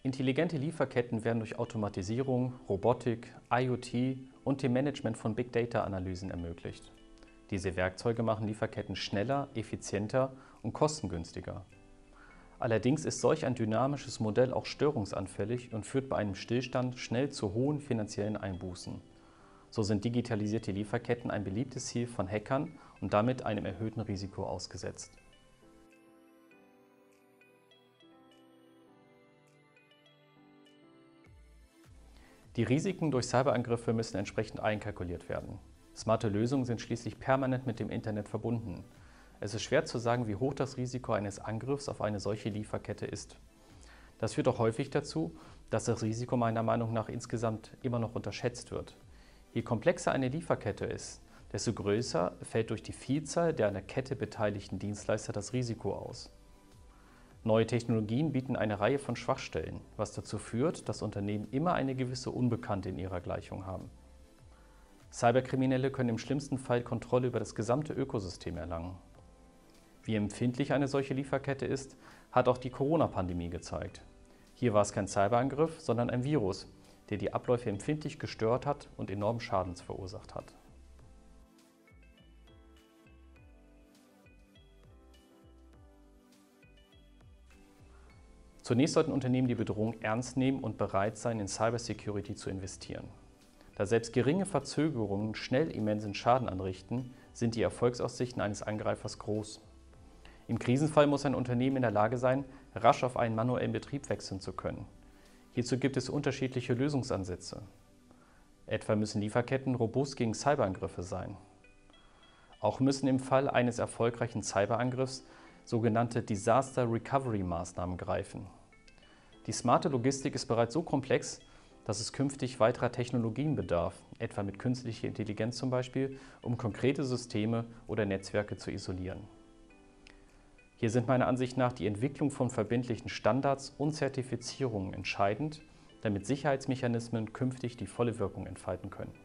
Intelligente Lieferketten werden durch Automatisierung, Robotik, IoT und dem Management von Big Data-Analysen ermöglicht. Diese Werkzeuge machen Lieferketten schneller, effizienter und kostengünstiger. Allerdings ist solch ein dynamisches Modell auch störungsanfällig und führt bei einem Stillstand schnell zu hohen finanziellen Einbußen. So sind digitalisierte Lieferketten ein beliebtes Ziel von Hackern und damit einem erhöhten Risiko ausgesetzt. Die Risiken durch Cyberangriffe müssen entsprechend einkalkuliert werden. Smarte Lösungen sind schließlich permanent mit dem Internet verbunden. Es ist schwer zu sagen, wie hoch das Risiko eines Angriffs auf eine solche Lieferkette ist. Das führt auch häufig dazu, dass das Risiko meiner Meinung nach insgesamt immer noch unterschätzt wird. Je komplexer eine Lieferkette ist, desto größer fällt durch die Vielzahl der an der Kette beteiligten Dienstleister das Risiko aus. Neue Technologien bieten eine Reihe von Schwachstellen, was dazu führt, dass Unternehmen immer eine gewisse Unbekannte in ihrer Gleichung haben. Cyberkriminelle können im schlimmsten Fall Kontrolle über das gesamte Ökosystem erlangen. Wie empfindlich eine solche Lieferkette ist, hat auch die Corona-Pandemie gezeigt. Hier war es kein Cyberangriff, sondern ein Virus, der die Abläufe empfindlich gestört hat und enormen Schaden verursacht hat. Zunächst sollten Unternehmen die Bedrohung ernst nehmen und bereit sein, in Cybersecurity zu investieren. Da selbst geringe Verzögerungen schnell immensen Schaden anrichten, sind die Erfolgsaussichten eines Angreifers groß. Im Krisenfall muss ein Unternehmen in der Lage sein, rasch auf einen manuellen Betrieb wechseln zu können. Hierzu gibt es unterschiedliche Lösungsansätze. Etwa müssen Lieferketten robust gegen Cyberangriffe sein. Auch müssen im Fall eines erfolgreichen Cyberangriffs sogenannte Disaster Recovery Maßnahmen greifen. Die smarte Logistik ist bereits so komplex, dass es künftig weiterer Technologien bedarf, etwa mit künstlicher Intelligenz zum Beispiel, um konkrete Systeme oder Netzwerke zu isolieren. Hier sind meiner Ansicht nach die Entwicklung von verbindlichen Standards und Zertifizierungen entscheidend, damit Sicherheitsmechanismen künftig die volle Wirkung entfalten können.